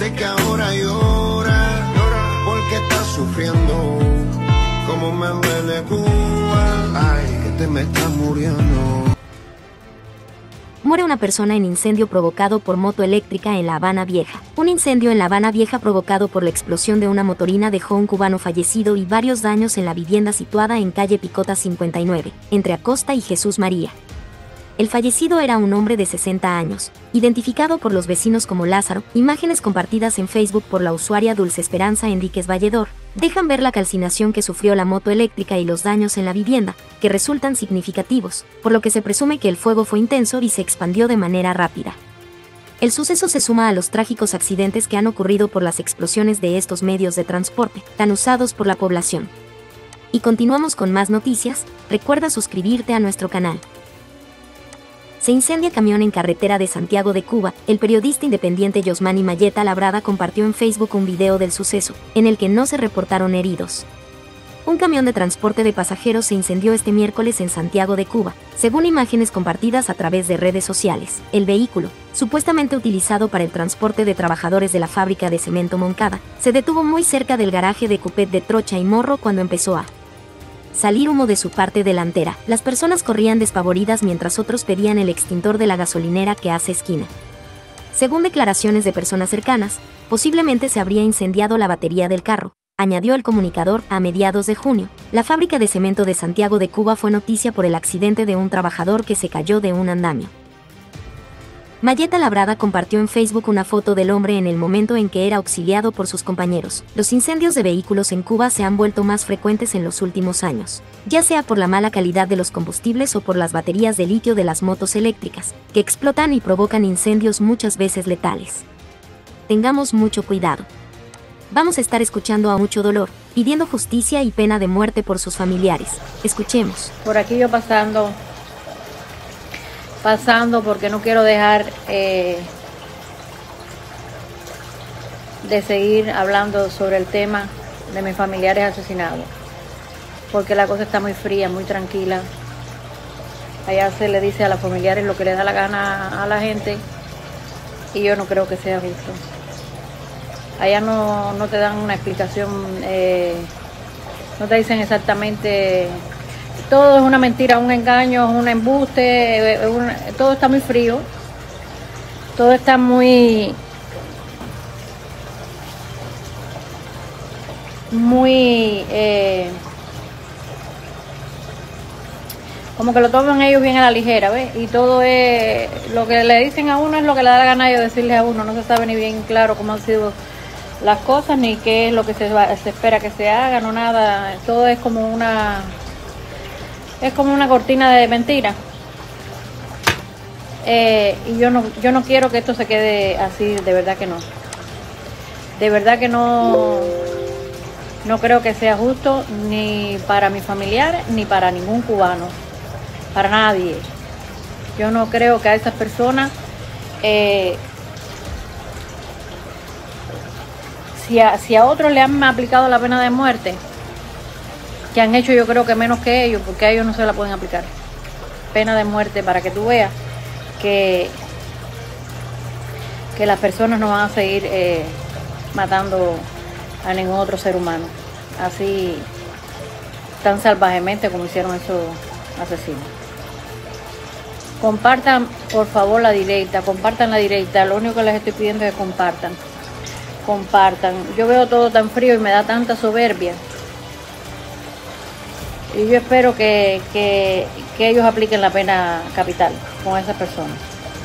Sé que ahora llora porque está sufriendo. Como me duele Cuba, ay, que te me estás muriendo. Muere una persona en incendio provocado por moto eléctrica en La Habana Vieja. Un incendio en La Habana Vieja provocado por la explosión de una motorina dejó un cubano fallecido y varios daños en la vivienda situada en calle Picota 59, entre Acosta y Jesús María. El fallecido era un hombre de 60 años, identificado por los vecinos como Lázaro. Imágenes compartidas en Facebook por la usuaria Dulce Esperanza Enríquez Valledor dejan ver la calcinación que sufrió la moto eléctrica y los daños en la vivienda, que resultan significativos, por lo que se presume que el fuego fue intenso y se expandió de manera rápida. El suceso se suma a los trágicos accidentes que han ocurrido por las explosiones de estos medios de transporte, tan usados por la población. Y continuamos con más noticias. Recuerda suscribirte a nuestro canal. Se incendia camión en carretera de Santiago de Cuba. El periodista independiente Yosmani Mayeta Labrada compartió en Facebook un video del suceso, en el que no se reportaron heridos. Un camión de transporte de pasajeros se incendió este miércoles en Santiago de Cuba, según imágenes compartidas a través de redes sociales. El vehículo, supuestamente utilizado para el transporte de trabajadores de la fábrica de cemento Moncada, se detuvo muy cerca del garaje de Cupet de Trocha y Morro cuando empezó a salir humo de su parte delantera. Las personas corrían despavoridas mientras otros pedían el extintor de la gasolinera que hace esquina. Según declaraciones de personas cercanas, posiblemente se habría incendiado la batería del carro, añadió el comunicador. A mediados de junio, la fábrica de cemento de Santiago de Cuba fue noticia por el accidente de un trabajador que se cayó de un andamio. Mayeta Labrada compartió en Facebook una foto del hombre en el momento en que era auxiliado por sus compañeros. Los incendios de vehículos en Cuba se han vuelto más frecuentes en los últimos años, ya sea por la mala calidad de los combustibles o por las baterías de litio de las motos eléctricas, que explotan y provocan incendios muchas veces letales. Tengamos mucho cuidado. Vamos a estar escuchando a mucho dolor, pidiendo justicia y pena de muerte por sus familiares. Escuchemos. Por aquí yo pasando porque no quiero dejar de seguir hablando sobre el tema de mis familiares asesinados, porque la cosa está muy fría, muy tranquila. Allá se le dice a los familiares lo que le da la gana a la gente y yo no creo que sea justo. Allá no te dan una explicación, no te dicen exactamente. Todo es una mentira, un engaño, un embuste, todo está muy frío, todo está muy como que lo toman ellos bien a la ligera, ¿ves? Y todo es, lo que le dicen a uno es lo que le da la gana de ellos decirles a uno, no se sabe ni bien claro cómo han sido las cosas, ni qué es lo que se espera que se haga, no nada, todo es como una cortina de mentira. Y yo no quiero que esto se quede así, de verdad que no. De verdad que no creo que sea justo ni para mis familiares ni para ningún cubano, para nadie. Yo no creo que a esas personas, si a otros le han aplicado la pena de muerte, que han hecho yo creo que menos que ellos, porque a ellos no se la pueden aplicar. Pena de muerte para que tú veas que las personas no van a seguir matando a ningún otro ser humano, así tan salvajemente como hicieron esos asesinos. Compartan por favor la directa, compartan la directa, lo único que les estoy pidiendo es que compartan. Yo veo todo tan frío y me da tanta soberbia. Y yo espero que ellos apliquen la pena capital con esas personas.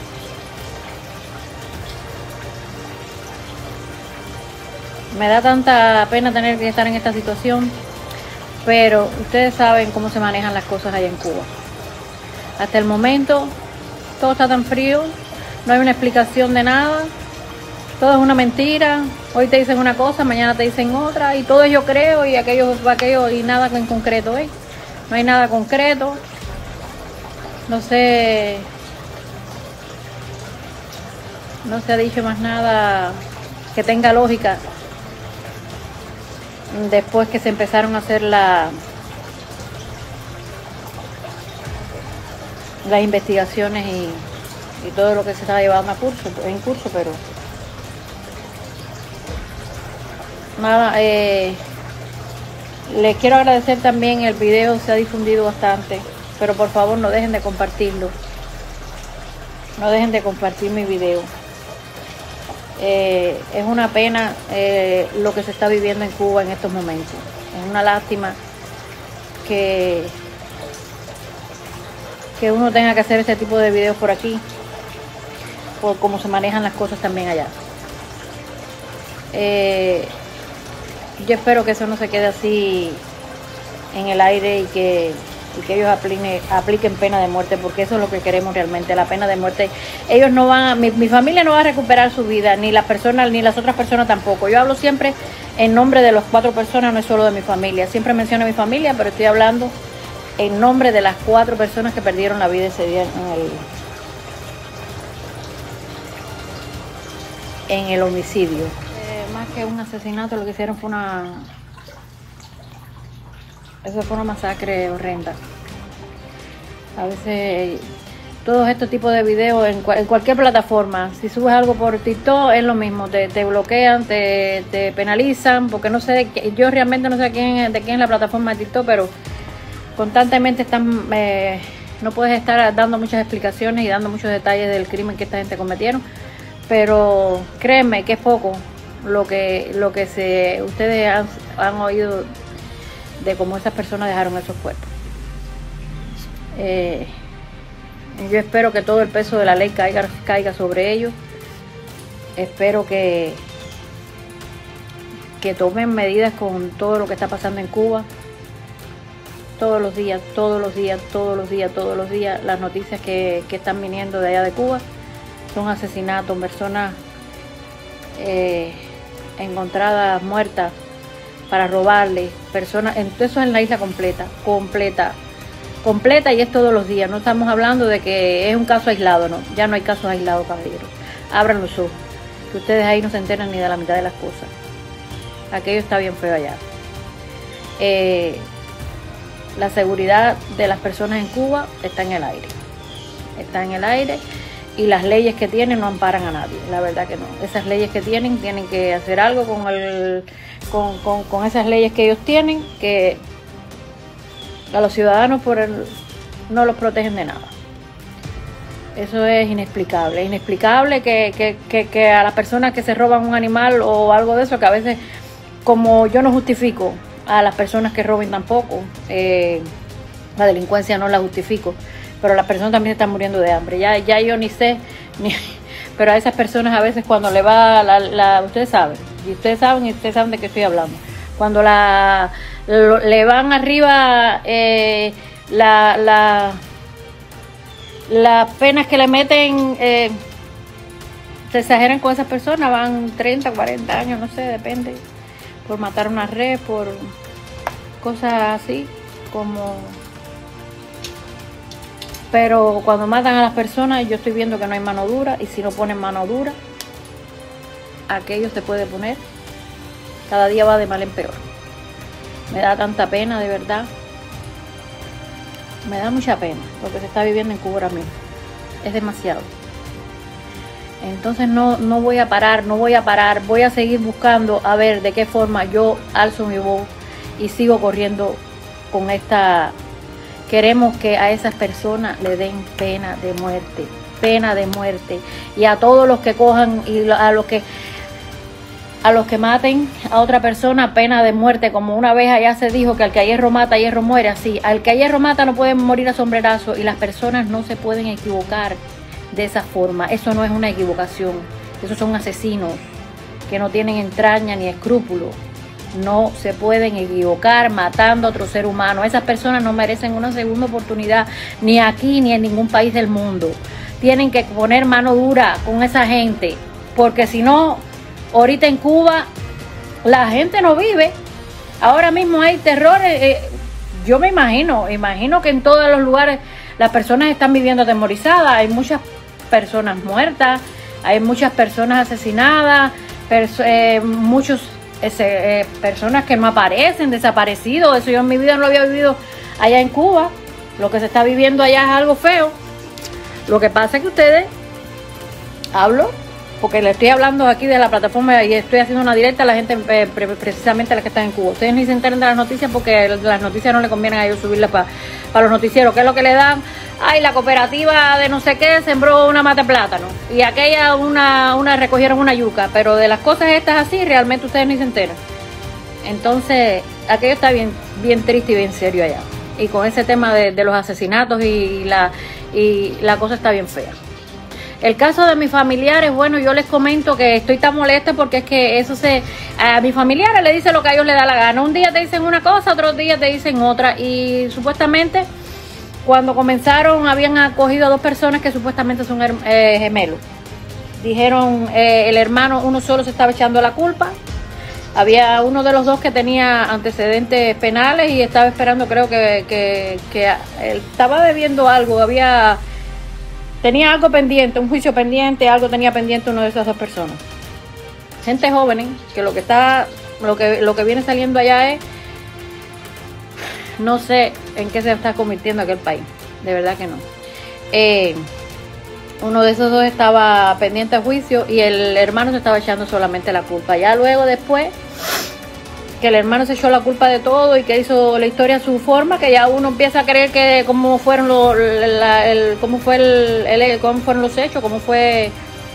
Me da tanta pena tener que estar en esta situación, pero ustedes saben cómo se manejan las cosas allá en Cuba. Hasta el momento todo está tan frío, no hay una explicación de nada, todo es una mentira. Hoy te dicen una cosa, mañana te dicen otra, y todo es yo creo y aquello y nada en concreto, ¿eh? No hay nada concreto. No se ha dicho más nada que tenga lógica después que se empezaron a hacer las investigaciones y todo lo que se estaba llevando en curso, pero nada, les quiero agradecer también. El video se ha difundido bastante, pero por favor no dejen de compartirlo. No dejen de compartir mi video. Es una pena lo que se está viviendo en Cuba en estos momentos. Es una lástima que uno tenga que hacer este tipo de videos por aquí, por cómo se manejan las cosas también allá. Yo espero que eso no se quede así en el aire y que ellos apliquen pena de muerte, porque eso es lo que queremos realmente, la pena de muerte. Ellos no van, mi familia no va a recuperar su vida, ni las personas, ni las otras personas tampoco. Yo hablo siempre en nombre de las 4 personas, no es solo de mi familia. Siempre menciono a mi familia, pero estoy hablando en nombre de las 4 personas que perdieron la vida ese día en el homicidio. Más que un asesinato, lo que hicieron fue eso fue una masacre horrenda. A veces todos estos tipos de videos en cualquier plataforma, si subes algo por TikTok es lo mismo, te bloquean, te penalizan, porque no sé, yo realmente no sé de quién es la plataforma de TikTok, pero constantemente no puedes estar dando muchas explicaciones y dando muchos detalles del crimen que esta gente cometieron, pero créanme que es poco lo que ustedes han oído de cómo esas personas dejaron esos cuerpos. Yo espero que todo el peso de la ley caiga sobre ellos. Espero que tomen medidas con todo lo que está pasando en Cuba. Todos los días, las noticias que están viniendo de allá de Cuba son asesinatos, personas encontradas muertas para robarle, personas, entonces eso es en la isla completa, y es todos los días. No estamos hablando de que es un caso aislado, no, ya no hay casos aislados, caballeros. Abran los ojos, que ustedes ahí no se enteran ni de la mitad de las cosas. Aquello está bien feo allá. La seguridad de las personas en Cuba está en el aire, y las leyes que tienen no amparan a nadie, la verdad que no. Esas leyes que tienen que hacer algo con esas leyes que ellos tienen, que a los ciudadanos no los protegen de nada. Eso es inexplicable. Inexplicable que a las personas que se roban un animal o algo de eso, que a veces, como yo no justifico a las personas que roben tampoco, la delincuencia no la justifico, pero las personas también están muriendo de hambre. Ya yo ni sé, pero a esas personas a veces cuando le va ustedes saben de qué estoy hablando. Cuando le van arriba las penas que le meten, se exageran con esas personas, van 30, 40 años, no sé, depende, por matar una red, por cosas así, pero cuando matan a las personas yo estoy viendo que no hay mano dura, y si no ponen mano dura, aquello se puede poner, cada día va de mal en peor. Me da tanta pena, de verdad. Me da mucha pena lo que se está viviendo en Cuba ahora mismo. Es demasiado. Entonces no voy a parar, voy a seguir buscando a ver de qué forma yo alzo mi voz y sigo corriendo con esta. Queremos que a esas personas le den pena de muerte, y a todos los que cojan y a los que maten a otra persona, pena de muerte. Como una vez allá se dijo que al que a hierro mata, a hierro muere, así, al que a hierro mata no puede morir a sombrerazo, y las personas no se pueden equivocar de esa forma. Eso no es una equivocación, esos son asesinos que no tienen entraña ni escrúpulos. No se pueden equivocar matando a otro ser humano. Esas personas no merecen una segunda oportunidad, ni aquí ni en ningún país del mundo. Tienen que poner mano dura con esa gente, porque si no, ahorita en Cuba la gente no vive. Ahora mismo hay terror. Yo me imagino que en todos los lugares las personas están viviendo atemorizadas. Hay muchas personas muertas, hay muchas personas asesinadas, personas que no aparecen, desaparecidos. Eso yo en mi vida no lo había vivido allá en Cuba. Lo que se está viviendo allá es algo feo. Lo que pasa es que ustedes, hablo porque le estoy hablando aquí de la plataforma y estoy haciendo una directa a la gente, precisamente a las que están en Cuba. Ustedes ni se enteren de las noticias porque las noticias no le convienen a ellos subirlas para los noticieros. ¿Qué es lo que le dan? Ay, la cooperativa de no sé qué sembró una mata de plátano y aquella recogieron una yuca, pero de las cosas estas así realmente ustedes ni se enteran. Entonces aquello está bien triste y bien serio allá, y con ese tema de los asesinatos y la cosa está bien fea. El caso de mis familiares, bueno, yo les comento que estoy tan molesta porque es que a mis familiares le dicen lo que a ellos les da la gana. Un día te dicen una cosa, otro día te dicen otra, y supuestamente cuando comenzaron habían acogido a 2 personas que supuestamente son gemelos. Dijeron, el hermano, uno solo se estaba echando la culpa. Había uno de los 2 que tenía antecedentes penales y estaba esperando, creo que él estaba debiendo algo, tenía algo pendiente, un juicio pendiente, algo tenía pendiente uno de esas 2 personas. Gente joven, que lo que viene saliendo allá es, no sé en qué se está convirtiendo aquel país, de verdad que no. Uno de esos 2 estaba pendiente a juicio y el hermano se estaba echando solamente la culpa. Ya luego después que el hermano se echó la culpa de todo y que hizo la historia a su forma, que ya uno empieza a creer que cómo fueron los hechos, cómo fue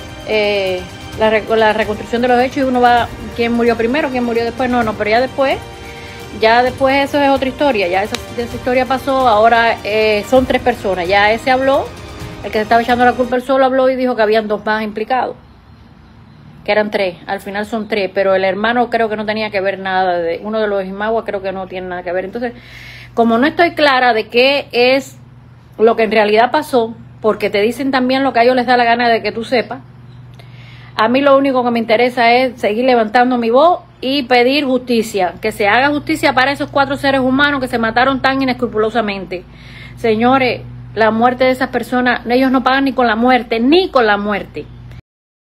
la reconstrucción de los hechos, y uno va, quién murió primero, quién murió después, no, pero ya después eso es otra historia, ya esa historia pasó. Ahora son 3 personas, ya ese habló, el que se estaba echando la culpa él solo habló y dijo que habían 2 más implicados, que eran 3, al final son 3, pero el hermano creo que no tenía que ver nada, uno de los Imagua creo que no tiene nada que ver. Entonces, como no estoy clara de qué es lo que en realidad pasó, porque te dicen también lo que a ellos les da la gana de que tú sepas, a mí lo único que me interesa es seguir levantando mi voz y pedir justicia, que se haga justicia para esos 4 seres humanos que se mataron tan inescrupulosamente. Señores, la muerte de esas personas, ellos no pagan ni con la muerte,